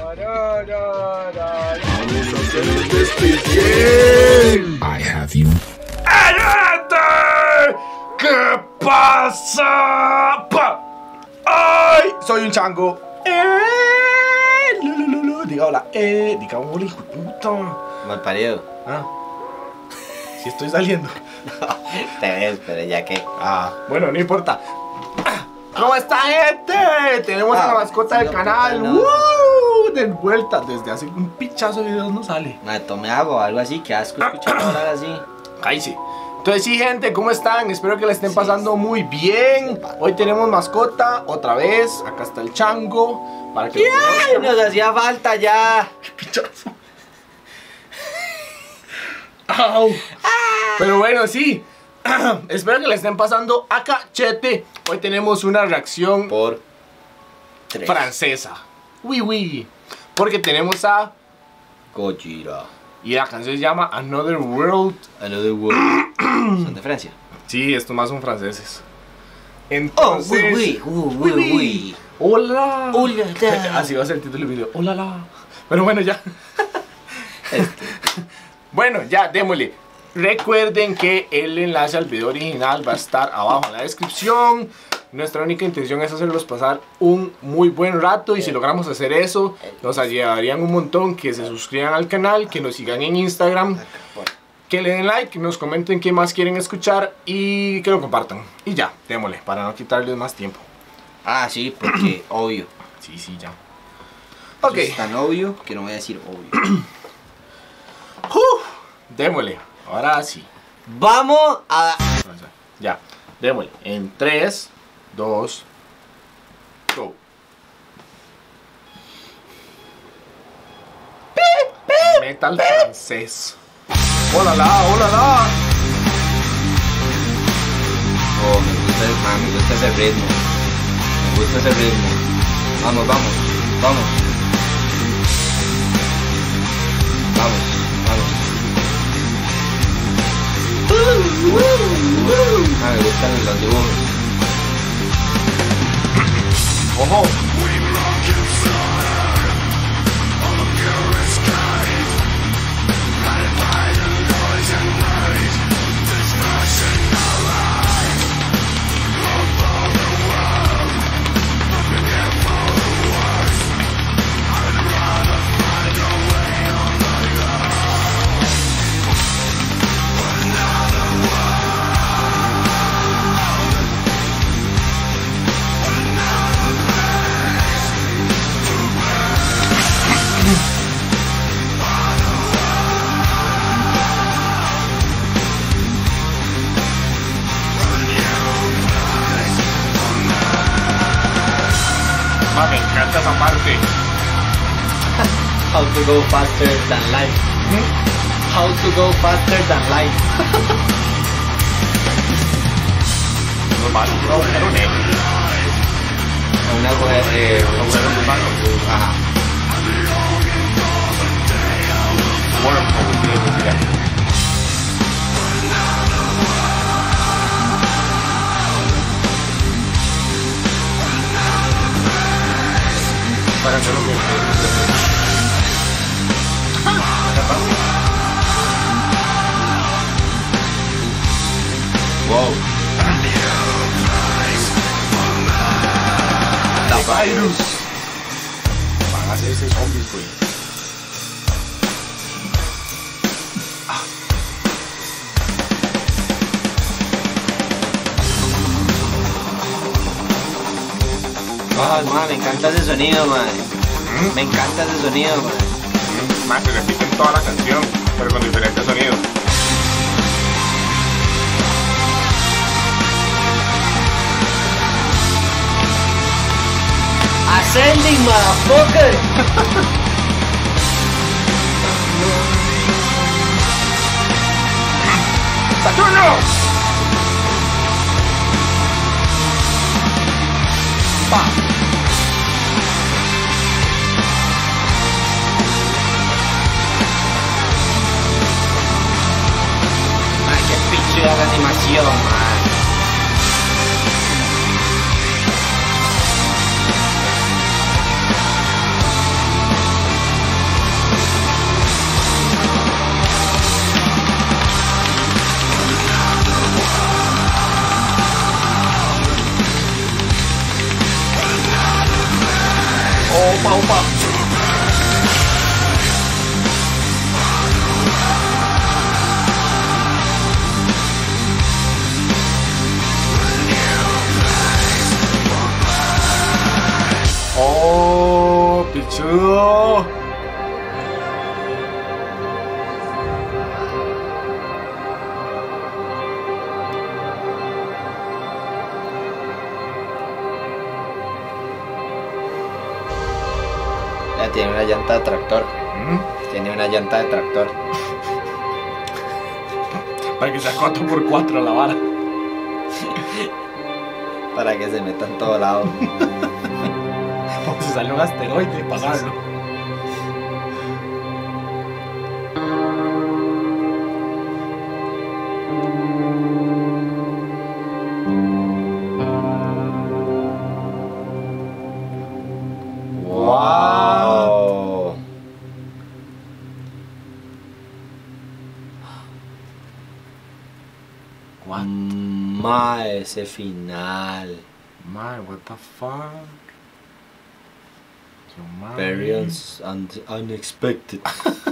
I have you. ¿Qué pasa? ¡Ay! Soy un chango. Diga hola. Diga hola, hijo de puta. Mal parido. Ah. Si estoy saliendo. Te ves, pero ya que. Bueno, no importa. ¿Cómo está, gente? Tenemos a la mascota del canal. De vuelta. Desde hace un pichazo de videos no sale. Me tomé agua o algo así. Qué asco escuchar hablar así. Ahí sí. Entonces sí, gente, ¿cómo están? Espero que la estén pasando muy bien. Hoy tenemos mascota otra vez. Acá está el chango. Para que ¡ay! Nos hacía falta ya. Pichazo. Au. Pero bueno, sí. Espero que la estén pasando a cachete. Hoy tenemos una reacción Por 3. francesa. Oui. Porque tenemos a Gojira. y la canción se llama Another World. Another World. Son de Francia. Sí, estos más son franceses. Entonces, oui. hola. Hola. Así va a ser el título del video. Hola la. Pero bueno, ya. Bueno, ya, démosle. Recuerden que el enlace al video original va a estar abajo en la descripción. Nuestra única intención es hacerlos pasar un muy buen rato. Y si logramos hacer eso, nos ayudarían un montón que se suscriban al canal, que nos sigan en Instagram, que le den like, nos comenten qué más quieren escuchar y que lo compartan. Y ya, démosle, para no quitarles más tiempo. Ah, sí, porque obvio. Sí, ya. Ok. Es tan obvio que no voy a decir obvio. Démosle, ahora sí. Vamos a... Ya, démosle. En 3, 2, go. Metal francés. Hola la. Oh, me gusta ese ritmo. Vamos. Me gustan los dibujos. Ojo. Me encanta esa parte. How to go faster than light. How to go faster than light. Normal, un agujero negro. Un agujero humano. Ajá. Para que lo Wow. La virus. Van a hacerse zombies, güey. Man, me encanta ese sonido, man. Me encanta ese sonido, man. Más se repiten toda la canción, pero con diferentes sonidos. Ascending, motherfucker. ¡Saturno! Pa. Ay, qué pinche de animación, man. No. Ya tiene una llanta de tractor. Tiene una llanta de tractor. Para que sea 4x4 la vara. Para que se meta en todo lado. Como si sale un asteroide, pasarlo. Wow. What? Ese final. Man, what the fuck? Yo, man. Very unexpected.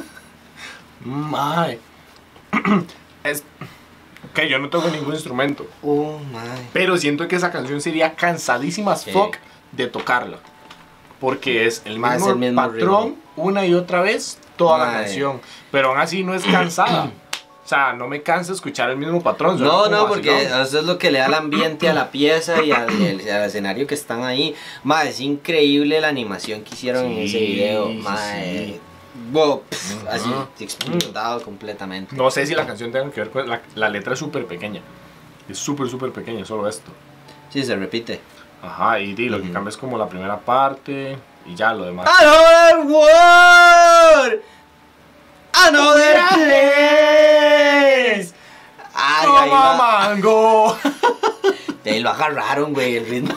Mae. Es... Ok, yo no toco ningún instrumento. Oh my. Pero siento que esa canción sería cansadísima as Sí. fuck de tocarla. Porque es el Mae, es mismo, el mismo patrón ritmo. una y otra vez toda la Mae. canción. Pero aún así no es cansada. O sea, no me cansa escuchar el mismo patrón. suena No, como no, porque vacilón. eso es lo que le da el ambiente a la pieza y al escenario que están ahí. Mae, es increíble la animación que hicieron en ese Sí, video. sí, Mae, sí. wow, Ujú. así explotado completamente. No sé si la canción tenga que ver con... La letra es súper pequeña. Es súper, súper pequeña, solo esto. Sí, se repite. Ajá, y lo que Ujú. cambia es como la primera parte y ya lo demás. Another word, another place. Ay, ahí ¡Toma, va. mango! De ahí lo agarraron, güey, el ritmo.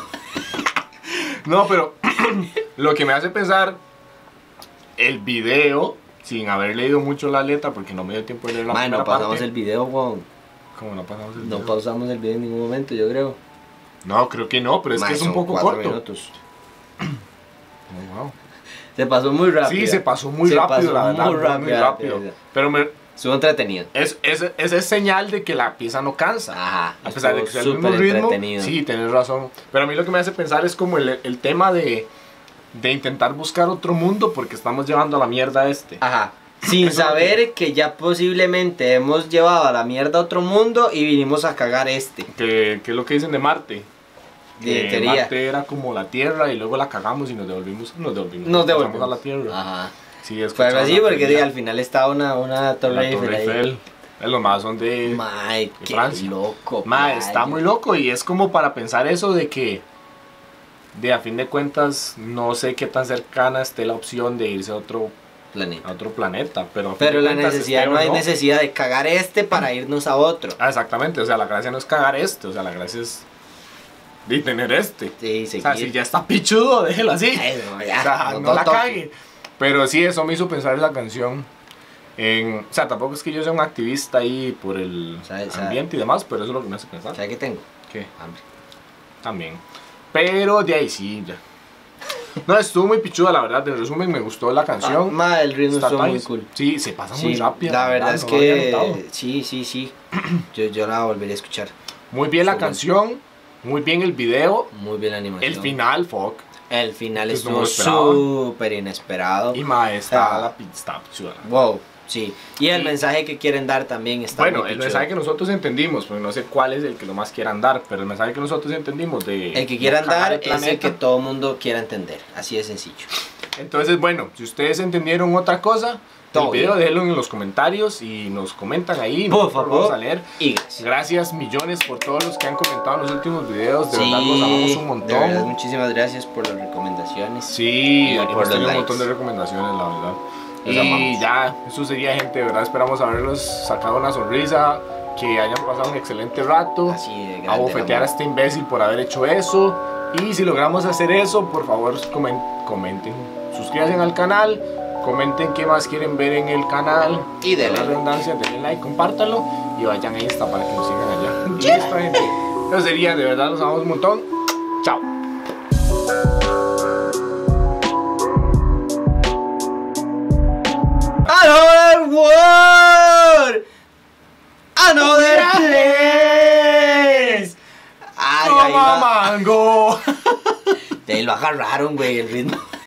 No, pero lo que me hace pensar el video, sin haber leído mucho la letra, porque no me dio tiempo de leer la Mae, primera no pasamos parte. el video, weón. ¿Cómo no pasamos el No video? pausamos el video en ningún momento, yo creo. No, creo que no, pero es Mae, que es un son poco 4 corto. minutos. Oh, wow. Se pasó muy rápido. Sí, se pasó muy Se rápido, pasó la verdad. muy Muy rápido, rápido. rápido. Pero Estuvo entretenido. es señal de que la pieza no cansa. Ajá. A pesar de que sea el mismo súper ritmo, entretenido. sí, tienes razón. Pero a mí lo que me hace pensar es como el tema de intentar buscar otro mundo porque estamos llevando a la mierda este. Ajá. Sin Eso es lo saber que ya posiblemente hemos llevado a la mierda a otro mundo y vinimos a cagar este. Que es lo que dicen de Marte. De Que teoría. Marte era como la Tierra y luego la cagamos y nos devolvimos Nos pasamos devolvimos a la Tierra. Ajá. Sí, Fue algo así escuchaba la porque teoría. al final estaba una Torre La Eiffel Torre ahí. Eiffel. Los más son de... Mae, qué Francia. loco. Ma, está playo. muy loco y es como para pensar eso de que a fin de cuentas no sé qué tan cercana esté la opción de irse a otro Planeta. planeta, pero a fin Pero de la cuentas, necesidad, esté o no hay necesidad de cagar este para irnos a otro. Ah, exactamente, o sea, la gracia no es cagar este, o sea, la gracia es de tener este. Sí, O seguir. sea, si ya está pichudo, déjelo así. Ay, no, ya, O sea, no no la toque. cague. Pero sí, eso me hizo pensar en la canción. O sea, tampoco es que yo sea un activista ahí por el Sabe- ambiente y demás, pero eso es lo que me hace pensar. ¿Sabes qué tengo? ¿Qué? Hambre. También. Pero de ahí sí, ya. No, estuvo muy pichuda, la verdad. En resumen, me gustó la canción. Ma, el ritmo Está estuvo muy nice. cool. Sí, se pasa Sí, muy rápido. la verdad es no lo había que notado. sí. Yo la volvería a escuchar. Muy bien la Estuvo canción, muy bien el video. Muy bien la animación. El final, fuck. El final Que no estuvo lo esperaba. súper inesperado. Y maestra, Ah. la está pichuda. Wow, sí. Y el Y- mensaje que quieren dar también está Bueno, muy el pichudo. mensaje que nosotros entendimos, pues no sé cuál es el que lo más quieran dar, pero el mensaje que nosotros entendimos de... El que quieran no cagar dar el es el planeta. que todo mundo quiera entender. Así de sencillo. Entonces, bueno, si ustedes entendieron otra cosa, Todo el video bien. déjenlo en los comentarios y nos comentan ahí. Por nosotros lo vamos favor. a leer. Y gracias. Gracias millones por todos los que han comentado en los últimos videos. De Sí, verdad los amamos un de verdad, montón. muchísimas gracias por las recomendaciones. Sí, Y por hemos los tenido un likes. montón de recomendaciones, la verdad. Los Y amamos. ya, eso sería, gente. De verdad, esperamos haberlos sacado una sonrisa, que hayan pasado un excelente rato. Así de grande A bofetear a el amor. este imbécil por haber hecho eso. Y si logramos hacer eso, por favor, comenten. Suscríbanse al canal. Comenten qué más quieren ver en el canal. Y denle la like. redundancia, denle like, compártanlo. Y vayan a Insta para que nos sigan allá. Y listo, gente. Eso sería, de verdad, los amamos un montón. Chao. Another word, another place. Ay, ahí ¡Toma, va. mango! De ahí lo agarraron, güey, el ritmo.